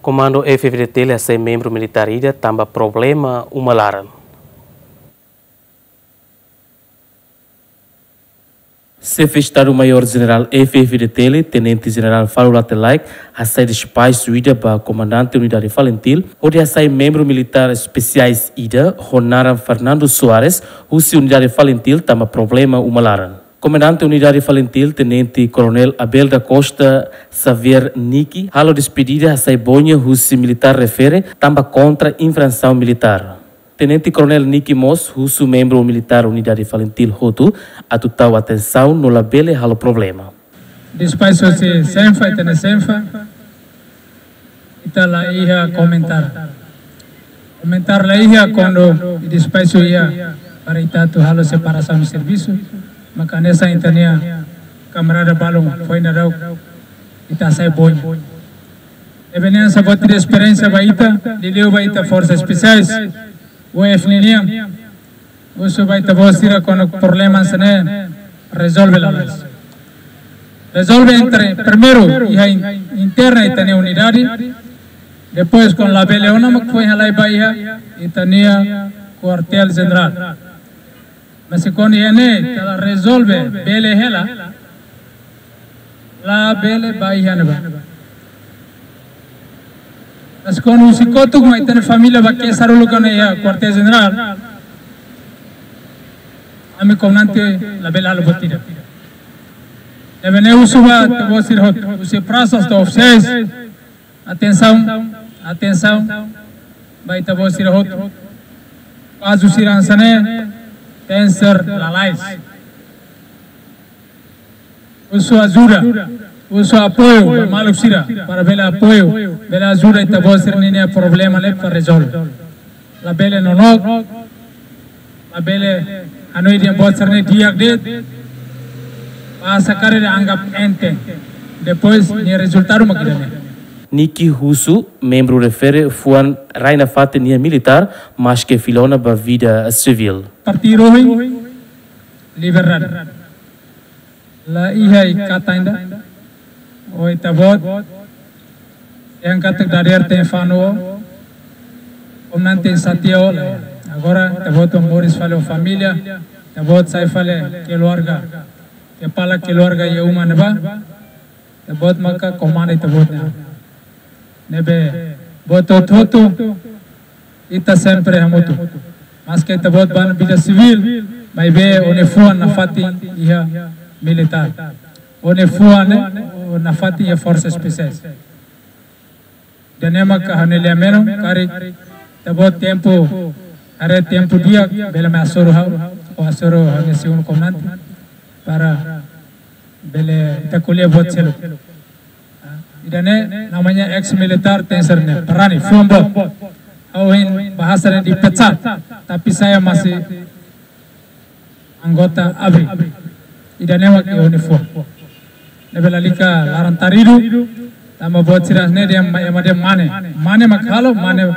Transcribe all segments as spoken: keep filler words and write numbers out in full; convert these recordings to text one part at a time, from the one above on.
Comando F V D T L sem membro militar ida tamba problema umalaran. Chefe Estado-Maior-General F V D T L, Tenente-General Falo Latelaik, a sair de espaço ida para Comandante Unidade Valentil, onde a sair membro militar especiais ida, Ronaran Fernando Soares, o Unidade Valentil tamba problema umalaran. Comandante Unidade Valentil, Tenente Coronel Abel da Costa Xavier Niki, halo despedida a sair bonha, o militar refere, tamba contra infração militar. Tenente Coronel Niki Moss, o membro militar Unidade Valentil Hotu, atutau atenção no labele halo problema. Después se senfa e tene senfa, ita la ia comentar. Comentar la ia quando después ia para ita tu halo separação de serviço. Maka nessa intania camarada balong foi na rau ita sai boi e veniam sabot de experiência baita de leu baita forças especiais o F N N o so baita bosira com problemas né resolve la las resolve entre primeiro e interna itania unidade depois com la beleona mak foi halai baia itania quartel general. Mas quando ele ela resolve bele hela la bele baia neba. Mas quando se coto com a família baque sarulu com a quartel general, a me comandante la bele alo botira. E vem o suba te vou ser hot, os praças to oficiais, atenção, atenção, vai te vou ser hot. Caso siransane Cancer lalais. Uso ajuda, uso apoio, malu sira para bela apoio, bela ajuda e tabo ser nini problema le para resolve. La bela no no, la bela anoi dia bot ser ne dia de, passa carreira anggap ente, depois ni resultado makidane. Niki Husu, membro refere fuan raina fate nia militar, mas que filona ba vida civil. Partido liberdade. La ihai kata ainda, oi tabot, yang kata dari arte fano, comandante Santiago, agora tabot o Moris fale família, tabot sai fale keluarga, kepala keluarga ye uma neba, tabot maka komanda tabot ne. Nebe boto toto ita sempre hamutu mas que ita bot ban vida civil mai be one fuan na fati ia militar one fuan na fati ia força especiais danema ka hanele ameno kari tabot tempo are tempo dia bela me asoro ha o asoro ha nesse um comandante para bele ita kuliah bot selo. Idane namanya ex-militar tensernya, Perani, Fuambot. Awin bahasanya dipecat, tapi saya masih anggota A B R I. Idane wak uniform. Nebelalika laran taridu, tama buat sirasne dia dia mane, mane makhalo, mane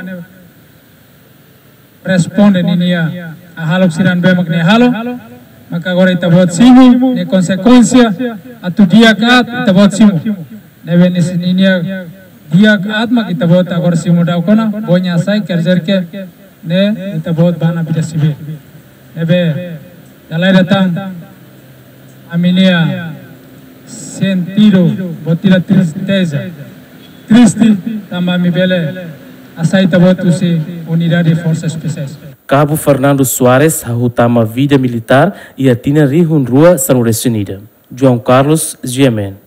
responden ini ya, halok siran be makne halo, maka agora ita buat simu, ne konsekuensia, atu dia kat ita buat simu. Nebe nisininya dia atma kita buat agor simuda kona bonya sai kerja ke ne kita buat bana bida sibir nebe dalai datang aminia sentido botila tristeza triste tamba mi bele asai kita buat usi unidade de forças especiais. Cabo Fernando Soares hutama vida militar e atina rihun rua São Resunida. João Carlos G M N